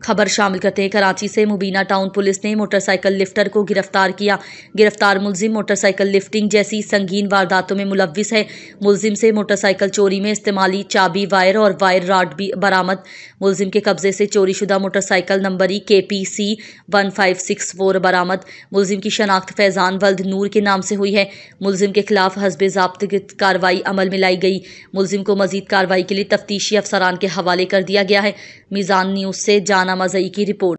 खबर शामिल करते हैं कराची से। मुबीना टाउन पुलिस ने मोटरसाइकिल लिफ्टर को गिरफ्तार किया। गिरफ्तार मुलजिम मोटरसाइकिल लिफ्टिंग जैसी संगीन वारदातों में मुलव्विस है। मुलजिम से मोटरसाइकिल चोरी में इस्तेमाली चाबी, वायर और वायर राड भी बरामद। मुलजिम के कब्जे से चोरीशुदा मोटरसाइकिल नंबरी KPC 1564 बरामद। मुलजिम की शनाख्त फैजान वल्द नूर के नाम से हुई है। मुलजिम के खिलाफ हस्बे ज़ाब्त कार्रवाई अमल में लाई गई। मुलजिम को मजीद कार्रवाई के लिए तफ्तीशी अफसरान के हवाले कर दिया गया है। मीज़ान न्यूज़ से जाना मज़ई की रिपोर्ट।